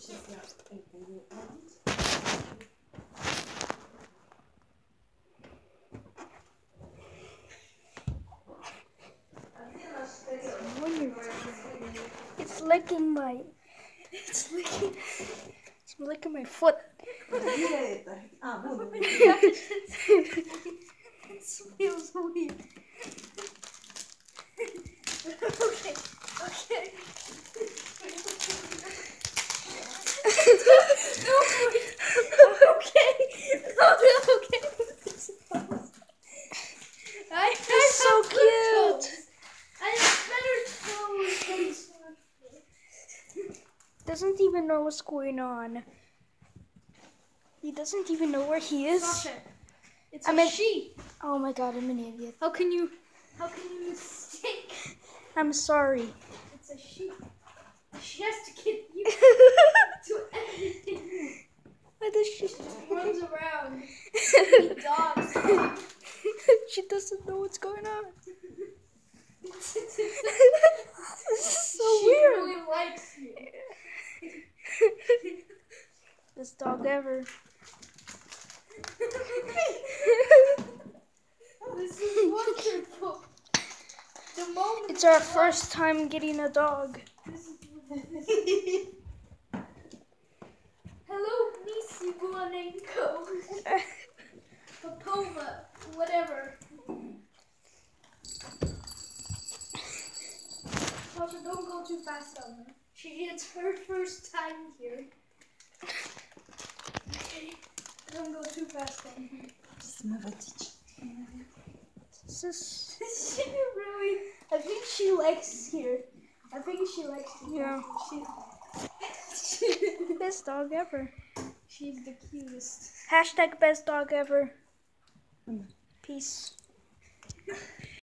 It's licking my. It's licking my foot. It feels weird. Okay. No, okay. It's so cute. I have better toes. Doesn't even know what's going on. He doesn't even know where he is. Sasha, it's a sheep. Oh my god, I'm an idiot. How can you mistake? I'm sorry. It's a sheep. She has to get you to everything. Why does she Runs around. She dogs. She doesn't know what's going on. This is so She weird. really likes you. Best dog ever. This is wonderful. The moment It's our first time getting a dog. Hello, Nisi Guanenko. Popova, whatever. Sasha, don't go too fast on her. It's her first time here. Okay, don't go too fast on her. She really, I think she likes here. I think she likes here. Yeah. Best dog ever. She's the cutest. Hashtag best dog ever. Peace.